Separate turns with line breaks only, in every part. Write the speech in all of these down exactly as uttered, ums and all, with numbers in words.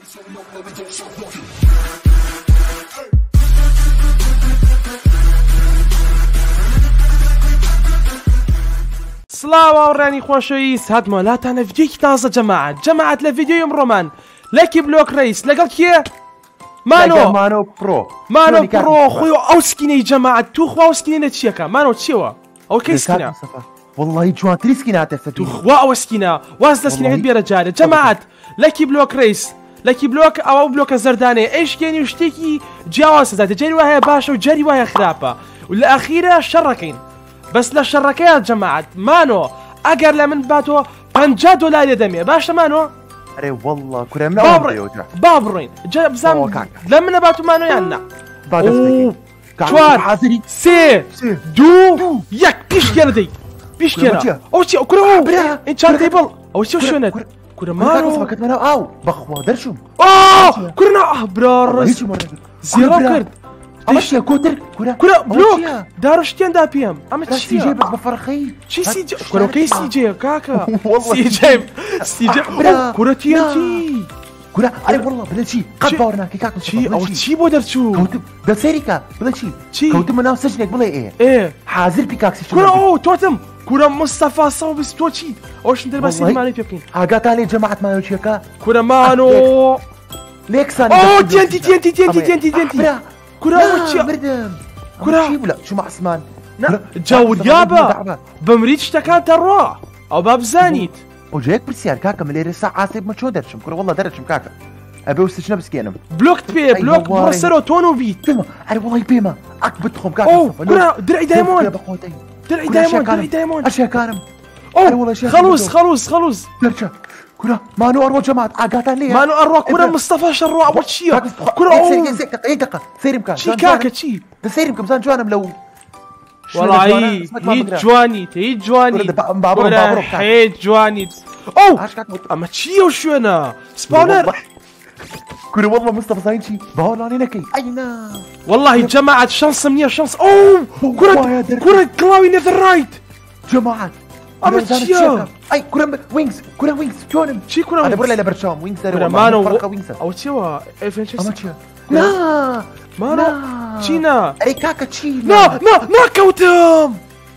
سڵاو ئاوڕێنی خۆشەویست هاتمەوە لاتانە ڤیدیۆیەکی تازە جەماعەت جەماعەت لە ڤیدیۆی ئەمڕۆمان لەکی بلۆک ڕەیس لەگەڵ کێ؟ مانۆ
مانۆ پڕۆ
مانۆ پڕۆ خۆی ئەو سکینەی جەماعەت تو خوا ئەو سکینە چیەکە؟ مانۆ چیەوە؟ ئەو کەی سکینە؟
وەڵڵاهی جوانترین سکینە هاتەسەر
تو خوا ئەوە سکینە واز لە سکینەکەت بێرە جارێ جەماعەت لەکی بلۆک ڕەیس لەکی بلۆک ئەوە بلۆکە زەردانەیە ئەیشکێنی و شتێکی جیاواز دەداتە جەری وایە باشە و جەری وایە خراپە و لە ئەخیرە شەڕەکەین بەس لە شەڕەکەیە جەماعەت مانۆ ئەگەر لە من باتەوە پەنجا دۆلار لێ دەمێ باشە مانۆ؟
ئەرێ وەڵڵا کورێم
با بڕۆین بزانم لە منە بات و مانۆیان نا
چوار حازری
سێ دوو یەک پیشکێنە دەی پیشکێنە ئەو چی کورە ئین چارەکەی بڵ ئەو چی شوێنێت کورە
مانۆکەت منە ئاو بەخوا دەرچووم
کورە نا براڕ زیێڕە کرد
ئەمە چیە کۆتر
کورە بلۆک داڕشتێندا پێم ئەمە چیە
بەس بە فەرخەی
چی سیجێ کورەکەی سیجێ کاکە سیجێ سیجێ کورە تیەنتی
کورە ئەرێ وەڵڵا بڵێ چی قەت باوەڕ ناکەی کاکە
چی ئەو چی بۆ دەرچوو
دە سەیریکە بڵێ چی
چی
کەوتمە ناو سەجنێک بڵێ ئێ
ئێ
حازر پیکاکسی
کورە ئەو تۆتم کورە مستەفا سەد و بیست تۆ چیت ئەوشن دەر بەسی مانەی پێ بکەین
ئاگاتان لێ جەماعەت مانۆ چیەکە
کورە مانۆ
لێکسان
ئۆ تێنتی تێنتی تێنتی تێنتی تێنتی کورە چی
بردم
کورە
چی بوو چوومە عسمان
جاوریابە بمریت شتەکانتە ڕۆ ئەو با بزانیت
ئەو جەیەک پرسیار کاکە من لێرە سا ئاسێ بمە چۆ دەرچم کورە وەڵڵا دەرەچم کاکە ئەبێ و سچنە بسکێنم
بلۆکت پێ بلۆک بڕە سەرەوە تۆن و بیت
ئەرێ وەڵی پێمە ئەک بتخۆم کاکە
کورە درعی دایمۆن درعی دایمۆن درعی دایمۆن
ئەشێکارم
خەلووس خەلووس خەلووس
دەرچە کورە مانۆ ئەڕۆ جەماعەت ئاگاتان لێیە
مانۆ ئەڕۆ کورە مستەفا شەڕۆ ئەوە چییە کورە
دقە سەیرم کە
چی کاکە چی
دە سەیرم کە بزان جوانم لەو
وەڵایی هیچ جوانیت هیچ جوانی هیچ جوانیت ئەو ئەمە چیە و شوێنە سپاونەر
کورە وەڵڵا مستەفا زانین چی باوەڕانی نەکەی ئەینا
وەڵڵاهی جەماعەت شەنسم نییە شەنس ئەو کورە کورە کڵاوی نێڤڕایت
جەماعەت
ئەمە چییە؟
ئەی کورە وینگز کورە وینگز چۆنم
چی کورە
بڕێ لە بەرچاوم وینگز
ئەو چیەوە
ئەمە چیە؟
مانۆ چینە؟
ئەی کاکە چی؟
نا نا ناکەوتم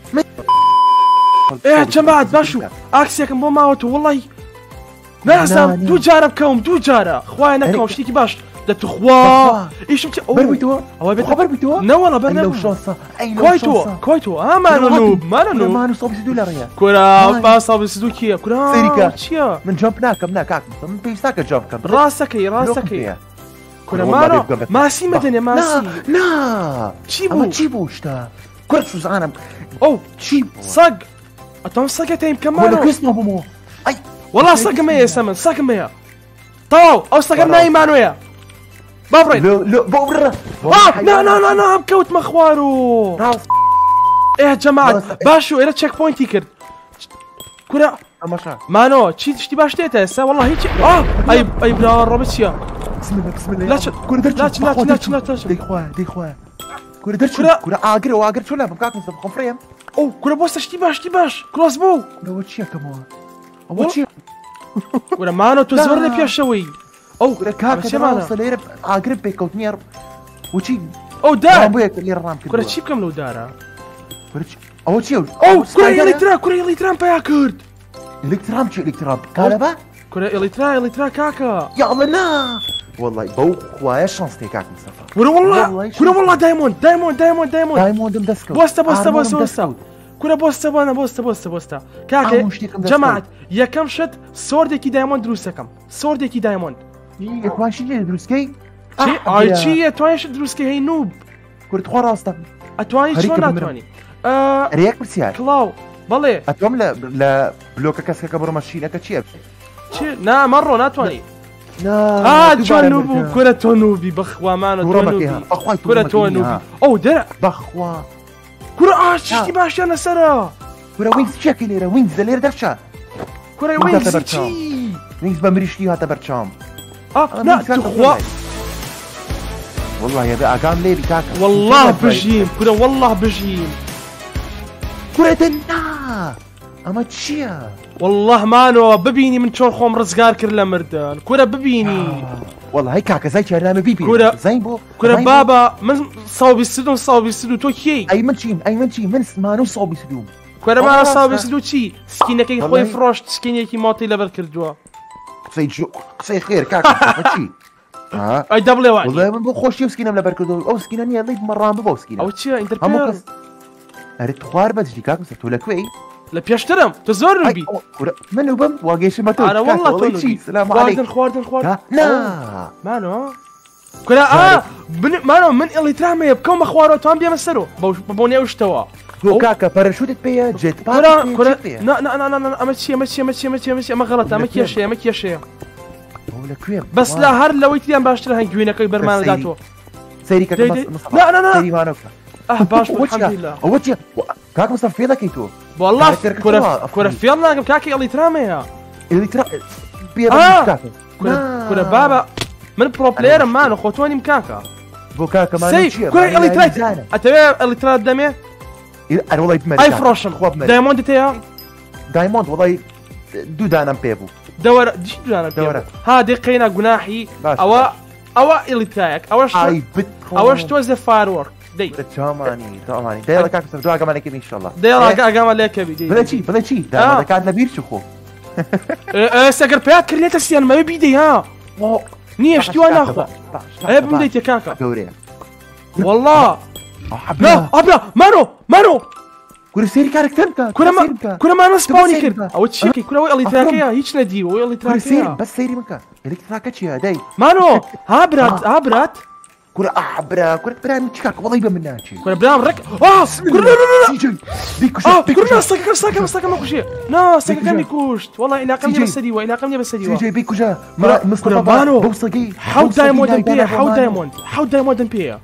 ئێ جەماعەت باشوو ئاکسێکم بۆ ماوەتە وەڵڵی نازانم دوو جارە بکەوم دوو جارە خوایە نەکەم شتێکی باش دەتوخوا ئیشم چ
بەربیتەوە
ئەوە بێت
خەبەر بیتەوە
نەوەڵە بەر نەبوو کوای تۆ کوای تۆ ئامانە نوب مانە نوب
مانۆ سەد و بیست و دوو لە ڕێیە
کورە با سەد و بیست و دوو کیە کورە چییە؟
من جەمپ ناکەم نا کاکە من پێویست ناکە جەمپ بکەم
ڕاستەکەی ڕاستەکەی کورە مانۆ ماسی مەدەنێ ماسی
نا
چی بوو
چی بوو شتە کورە سوزانم
ئەو چی سەگ ئەتۆم سەگەتەیم کە مانۆ
کەسمە بمەوە ئەی
وەڵا سەگم هەیە ئێستا من سەگم هەیە تەواو ئەو سەگەم ناوی مانۆیە با بڕێن
بۆ بڕە
نا نا نا نا بکەوتمە خوار و ئێ جەماعەت باش و ئێرە چێک پۆینتی کرد کورە
ئەمەشە
مانۆ چی تشتی باش دێتە ئێستا وەڵڵا هیچ ئەی ئەی براڕۆ چییە؟
کورە دەرچورە کورە ئاگر و ئاگر چۆن لابم کاک مستەفا خۆم فڕێم
ئەو کورە بۆستە شتی باش شتی باش کلۆس بوو
ئەوە چیەکەمەوە ئەوە چیە؟
کورە مانۆ تۆ زۆر لە پێشەوەی ئەو
کاکە لێرە ئاگرم پێکەوتنیە وچی
ئەو دار
لێرە ڕام کرد
کورە چی بکەم لەو دارە؟
ئەوە چیە؟
ئەو کورە ئێلیترا کورە ئێلیترام پیا کرد
ئێلیترام چی ئێلیترام کارەبا؟
کورە ئێلیترا ئێلیترا کاکە
یاڵە نا وەڵڵی بەو خوایە شەنس تێ کاک مستەفا
کورە وەڵڵا کورە وەڵڵا دایمۆند دایمۆند دایمۆند دایمۆند
دایمۆندم دەستکەوت
بۆستە بۆستە بۆستە بۆستە کورە بۆستە بۆنە بۆستە بۆستە بۆستە کاکە جەماعەت یەکەم شت سۆردێکی دایمۆند دروست دەکەم سۆردێکی دایمۆند
ئەتوانشی لێ دروستکەی
ئای چییە توانیش دروستکەی هەی نوب
کورت خۆ ڕاستە
ئەتوانی چۆن ناتوانی
ڕێک پرسیار
کڵاو بەڵێ
ئەتوام لە بلۆکە کەسەکە بڕۆمە شینەکە چییە؟
چی نا مەڕۆ ناتوانی جوان نوبوو کورە تۆ نوبی بەخوامانە کورە تۆ نوبی ئەو دەرە
بەخوا
کورە ئاشتی باشیانە سەرە
کورە وینگز چیەکەی لێرە وینگز لە لێرە دەرچە
کورە وینگز چی؟
وینگز بە مریشتی هاتە بەرچام
ناتوخوا
والله يا ئاگام لێبی کاکە
والله بژیم کورە والله بژیم
کورە دەنا ئەمە چییە؟
والله مانەوە ببینی من چۆن خۆم ڕزگار کرد لە مردن کورە ببینی
والله هي كاكا زي شهرنامه بيبي
كورة.
زين بو
كورة
زين بو.
بابا من صوبي السدو صوبي السدو تو كي
اي من شي اي من شي من ما نو صوبي سدوم
كورة ما
والله
صوبي
صح.
السدو شي سكينك خوي
والله.
فروش سكينك موتي لبر كردوا
قصي جو قصي خير كاكا ماشي ها
اي دبل واني
والله من بو خوش يسكينه من بركدو او سكينه ني اللي مرام بو سكينه
او تشي انت
هم
بير
كس اريد خوار بس دي كاكا سبتو لك وي
لا بيشترم تزور بي
منو بم واقيش ما تو
انا والله
شي
تو
سلام
خواردن
عليك
خواردن خواردن
ها لا
مانو كورة اه بن مانو من اللي ترامي بكم اخوارو توان بيا مسرو بوني وش توا
هو كاكا باراشوت بيا جيت
كورة
باك
كورة لا لا لا لا امشي امشي امشي امشي امشي ما غلط امشي شيء امشي شيء
ولا كويم
بس لا هر لو يتيان باشتري هنجوينك برمان داتو
سيري
دي-
كاكا
دي-
مصطفى
لا- لا- لا.
سيري ما نوكا
اه باش الحمد لله
وجه كاكا مصطفى في ذاك يتو
والله
كاكا
كورة
كاكا
كورة في الله كاكي اللي ترامي يا
اللي ترى بيا
آه.
كاكا
كورة كورة بابا من برو بلاير مانو خوتوني مكاكا
بو كاكا ما
سي
نمشي
كورة اللي تريت اتبع اللي ترى دمي
انا والله بمرك
اي فروشن
خواب مرك
دايموند تيا
دايموند والله دو دانا بيبو
دور ديش انا
دورة.
هادي قينا جناحي
باش،
او
باش.
او اللي تاعك اوش
اي بت
اوش توز فاير وورك دي
تماني تماني دايلا كاكا مصطفى دعا كمان ان شاء الله
دي يلا قام عليك بي
بلا شي بلا شي
آه.
دا كان نبير شخو
ايه سكر بيات كريتا سيان ما بيدي ها ني اشتي وانا اخو ايه بمديت يا كاكا
كوريا
والله لا ابلا مانو مانو
كوري سيري كارك تنكا
كنا ما كنا ما نسبوني
سيري
كر
بكا.
او تشيكي كنا وي اللي تراكيا هيك ندي وي اللي
كوري سيري
تراكيا
بس سيري منكا اللي تراكتش يا داي
مانو ها برات ها برات
كوري احبرا كوري برا من تشكاك والله يبا منها شي
كنا برام رك اه كنا لا لا لا
سي جي بيكو
اه
شا بيكو
كنا
شا
ساكا ساكا ساكا ما كوشي نا ساكا
بيكو
كم
جا.
يكوشت والله الى قمني
سي جي.
بس ديوا الى قمني بس
سي
ديوا
جي بيكو جا
كورا-
ما
كورا
مصطفى
بانو.
بوصقي
حاو دايموند بيا حاو دايموند حاو دايموند بيا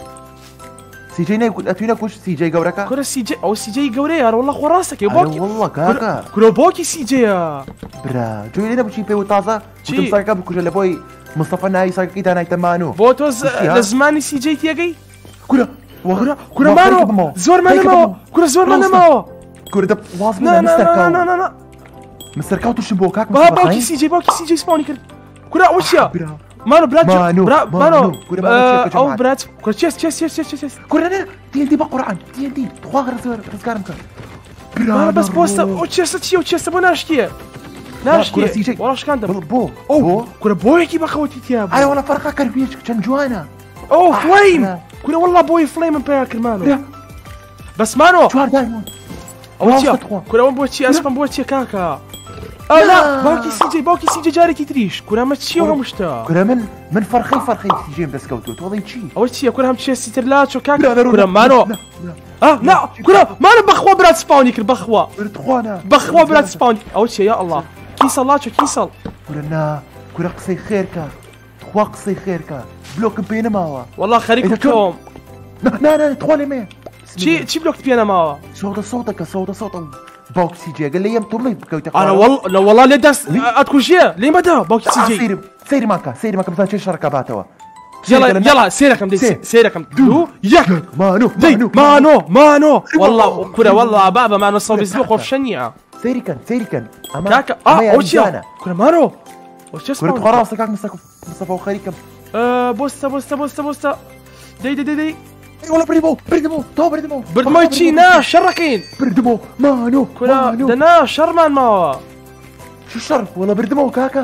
سي جي ناي اتوينا كوش سي جي قوركا
كنا سي جي او سي جي قوري والله خو راسك يا
أنا
بوكي
والله كاكا
كنا بوكي سي جي يا
برا جوي لنا بشي بيو طازة
شي.
وتم ساكا بكو جا لبوي مصطفى ناي ساكا كيتا ناي تمانو
بوتوز
وشي ها؟
لزماني سي جي تيجي
كورا
كنا كنا مانو زور مانا ماو كنا زور مانا ماو
كورا دب واصل
لا
مستر
لا لا
كاو
لا لا لا
مستر كاو تشبو كاك
با بوكي سي جي بوكي سي جي سبوني كر كنا وشيا
برا
مانو برات
مانو،
برا
مانو.
مانو
كنا مانو
آه،
تشيك يا
او
جماعة.
برات كنا تشيس تشيس تشيس تشيس تشيس
كورا لا تي ان تي بقران تي ان تي تخوا غير رزقارمك
مانو بس بوستا وتشيس تشي وتشيس بو ناشتيه ناشتيه
كرة سي جي.
وراش كان دم
بو بو
او كنا بويكي بخوتي تياب
اي والله فرقا كربيش كان جوانا
اوه
آه،
فليم
لا.
كنا والله بوي فليم باكر مانو
لا
بس مانو
جوار دايموند
اوتيا
واصل تخوا
كنا بوتشي اسفن بوتشي كاكا اه لا باكي سي جي باكي سي جي جاري تدريش كنا ما تشيوها مشتا
كورا من من فرخي فرخي سي جي بس كوتو والله شي
اول شيء كنا هم تشيس ترلاتشو
لا
كاكا
لا
كنا مانو
لا لا
اه لا كنا مانو بخوا برات سباوني كر بخوا
تخوانا
بخوا برات سباوني اول شيء يا الله كيسل لاتشو كيسل
كورا نا كورا قصي خيركا تخوا قصي خيركا بلوك بينا ماوا
والله خريكو
إذا كان-
كوم
لا لا لا تخوالي مين
شي شي بلوكت بينا ماوا
صوت صوتك صوت صوت باوك سي جي قال لي يم طولي بكوتي
انا والله لا والله ليه داس اتكون شيء ليه مدى باكي سي جي
سيري سيري ماكا سيري ماكا مثلا شي شركه باتوا
يلا يلا سيركم دي
سير.
سيركم دو ياك
مانو
دي
مانو
مانو مانو والله كنا والله بابا ما نصوب يزبق وفشنيا
سيري كان سيري كان أما-
كاكا
أما
اه
يا
اول شيء
رجالة.
كنا مانو وش
كنت
اسمه
خلاص كاك مصطفى مصطفى وخريكم
آه، بوستا بوستا بوستا بوستا دي دي دي دي
اي والله بريمو بريمو تو بريمو
برد ما يتشي ناش شركين
بريمو مانو
كنا
مانو
دنا شرمان ما
شو الشرف والله بريمو كاكا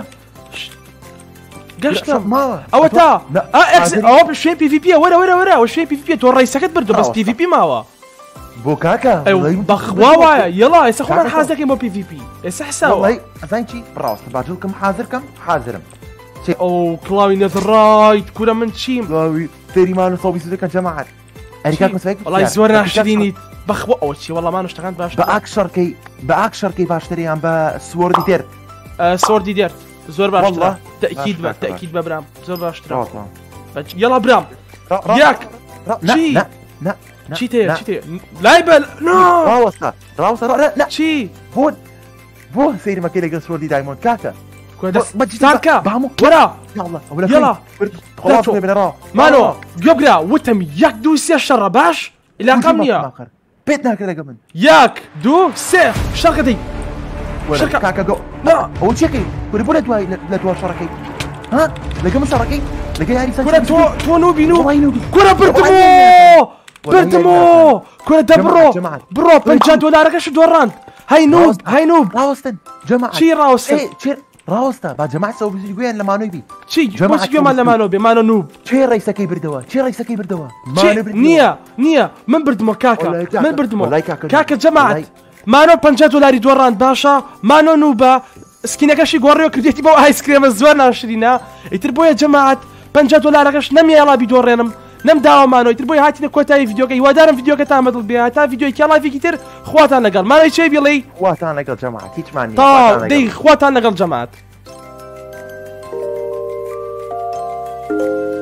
قشطة
ما
او تا
لا
اه اكس او شوي بي في بي ورا ورا ورا وشوي بي في بي تو الرئيس سكت برضو بس بي في بي ما هو
بو كاكا
ايوه بخواوا يلا يسا خونا حازك مو بي في بي يسا حساوا
والله زينشي براوس باجلكم حاضركم حاضرم
او كلاوي نذرايت كنا من تشيم
والله تيري مانو صوبي سيدك جماعه انا كاك مسويك
والله يزورنا عشريني بخوا اول شي والله ما نشتغلت باش
باكشر كي باكشر كي باشتري عم بسوردي تيرت
آه، سوردي ديرت زور باش
والله.
ترى. تاكيد با
باش- باش-
تاكيد با برام زور باش ترى.
راس
يلا برام ياك شي.
لا لا لا
شي تي
لا.
شي تي لايبل نو
راوسا راوسا لا لا
شي
بون بون سيري ما كيلي سوردي دايموند كاكا
كويس
ما تجي
تاكا
بامو
ورا
يلا ولا
يلا.
خلاص
داتو.
من راه
مانو يقرا وتم ياك دو سي الشر باش الى قمية
بيتنا كذا قبل
ياك دو سي شركتي
ولا
شركة.
كاكا جو
لا.
هو تشيكي كل بولا دواي لا دواي شركي ها لقى مساركي لقى هاري
كرة تو تو نوبي
والله
نوب
نوبي.
كرة بردمو بردمو كرة دبرو
جماعة.
برو بنجاد ولا ركش دوران هاي نوب
راوستن.
هاي نوب
راوستن جماعة
شي راوستن
ايه شير راوستا بعد جماعة سووا بيجوين لما نوبي
شي
جماعة
بوس يوم ما نوبي ما نوب
شير رئيس كي بردوا شير رئيس كي بردوا
شي نيا نيا من بردمو كاكا
والله كاكا.
من بردمو
والله كاكا.
كاكا جماعة
والله.
ما نو بنجاد ولا دوران باشا ما نو نوبا سكينكشي غوريو كرديتي بو ايس كريم الزوانه شرينا يتربو يا جماعة پنجاه دلارەکەش نەمیێڵا بیدۆڕێنم نەم داوامانەوەی تر بۆی هاتینە کۆتایی ڤیدیۆکە هیوادارم ڤیدیۆکەتان بەدڵ بێ تا ڤیدیۆیکی لایڤێکی تر خواتان لەگەڵ مانای چێ بڵێ
خواتان لەگەڵ جەماعەت هیچمان نییە
تاو دەی خواتان لەگەڵ جەماعەت